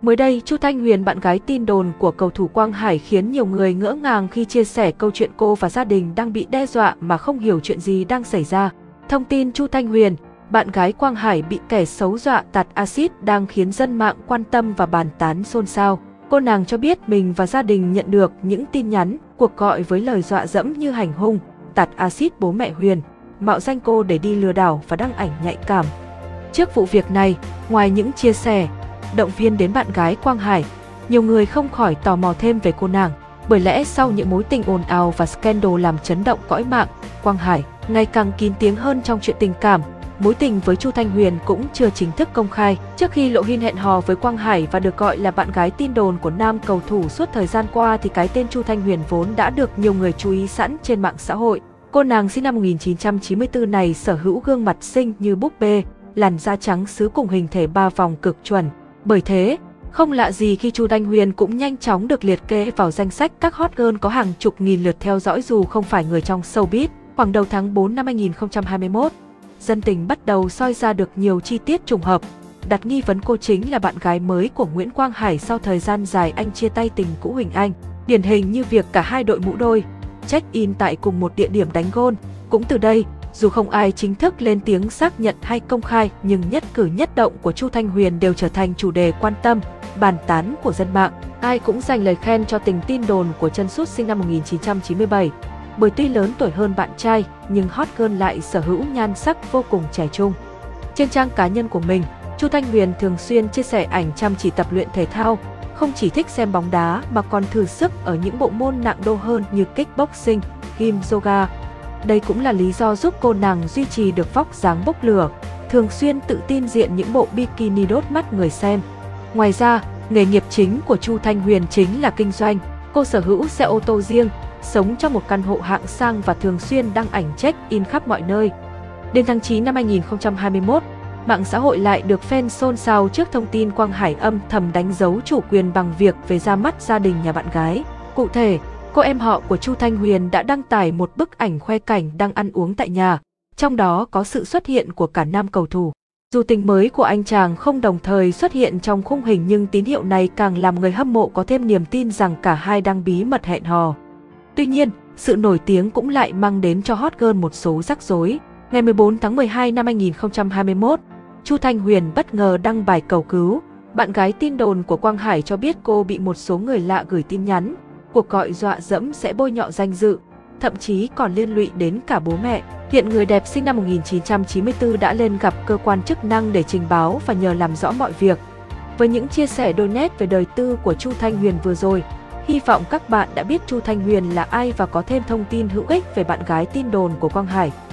Mới đây, Chu Thanh Huyền, bạn gái tin đồn của cầu thủ Quang Hải, khiến nhiều người ngỡ ngàng khi chia sẻ câu chuyện cô và gia đình đang bị đe dọa mà không hiểu chuyện gì đang xảy ra. Thông tin Chu Thanh Huyền, bạn gái Quang Hải bị kẻ xấu dọa tạt axit đang khiến dân mạng quan tâm và bàn tán xôn xao. Cô nàng cho biết mình và gia đình nhận được những tin nhắn, cuộc gọi với lời dọa dẫm như hành hung, tạt axit bố mẹ Huyền, mạo danh cô để đi lừa đảo và đăng ảnh nhạy cảm. Trước vụ việc này, ngoài những chia sẻ, động viên đến bạn gái Quang Hải, nhiều người không khỏi tò mò thêm về cô nàng. Bởi lẽ sau những mối tình ồn ào và scandal làm chấn động cõi mạng, Quang Hải ngày càng kín tiếng hơn trong chuyện tình cảm. Mối tình với Chu Thanh Huyền cũng chưa chính thức công khai. Trước khi lộ hin hẹn hò với Quang Hải và được gọi là bạn gái tin đồn của nam cầu thủ suốt thời gian qua, thì cái tên Chu Thanh Huyền vốn đã được nhiều người chú ý sẵn trên mạng xã hội. Cô nàng sinh năm 1994 này sở hữu gương mặt xinh như búp bê, làn da trắng sứ cùng hình thể 3 vòng cực chuẩn. Bởi thế, không lạ gì khi Chu Thanh Huyền cũng nhanh chóng được liệt kê vào danh sách các hot girl có hàng chục nghìn lượt theo dõi dù không phải người trong showbiz. Khoảng đầu tháng 4 năm 2021, dân tình bắt đầu soi ra được nhiều chi tiết trùng hợp, đặt nghi vấn cô chính là bạn gái mới của Nguyễn Quang Hải sau thời gian dài anh chia tay tình cũ Huỳnh Anh. Điển hình như việc cả hai đội mũ đôi, check-in tại cùng một địa điểm đánh gôn. Cũng từ đây, dù không ai chính thức lên tiếng xác nhận hay công khai, nhưng nhất cử nhất động của Chu Thanh Huyền đều trở thành chủ đề quan tâm, bàn tán của dân mạng. Ai cũng dành lời khen cho tình tin đồn của chân sút sinh năm 1997. Bởi tuy lớn tuổi hơn bạn trai, nhưng hot girl lại sở hữu nhan sắc vô cùng trẻ trung. Trên trang cá nhân của mình, Chu Thanh Huyền thường xuyên chia sẻ ảnh chăm chỉ tập luyện thể thao, không chỉ thích xem bóng đá mà còn thử sức ở những bộ môn nặng đô hơn như kickboxing, gym, yoga. Đây cũng là lý do giúp cô nàng duy trì được vóc dáng bốc lửa, thường xuyên tự tin diện những bộ bikini đốt mắt người xem. Ngoài ra, nghề nghiệp chính của Chu Thanh Huyền chính là kinh doanh. Cô sở hữu xe ô tô riêng, sống trong một căn hộ hạng sang và thường xuyên đăng ảnh check-in khắp mọi nơi. Đến tháng 9 năm 2021, mạng xã hội lại được fan xôn xao trước thông tin Quang Hải âm thầm đánh dấu chủ quyền bằng việc về ra mắt gia đình nhà bạn gái. Cụ thể, cô em họ của Chu Thanh Huyền đã đăng tải một bức ảnh khoe cảnh đang ăn uống tại nhà, trong đó có sự xuất hiện của cả nam cầu thủ. Dù tình mới của anh chàng không đồng thời xuất hiện trong khung hình, nhưng tín hiệu này càng làm người hâm mộ có thêm niềm tin rằng cả hai đang bí mật hẹn hò. Tuy nhiên, sự nổi tiếng cũng lại mang đến cho hot girl một số rắc rối. Ngày 14 tháng 12 năm 2021, Chu Thanh Huyền bất ngờ đăng bài cầu cứu. Bạn gái tin đồn của Quang Hải cho biết cô bị một số người lạ gửi tin nhắn, cuộc gọi dọa dẫm sẽ bôi nhọ danh dự, thậm chí còn liên lụy đến cả bố mẹ. Hiện người đẹp sinh năm 1994 đã lên gặp cơ quan chức năng để trình báo và nhờ làm rõ mọi việc. Với những chia sẻ đôi nét về đời tư của Chu Thanh Huyền vừa rồi, hy vọng các bạn đã biết Chu Thanh Huyền là ai và có thêm thông tin hữu ích về bạn gái tin đồn của Quang Hải.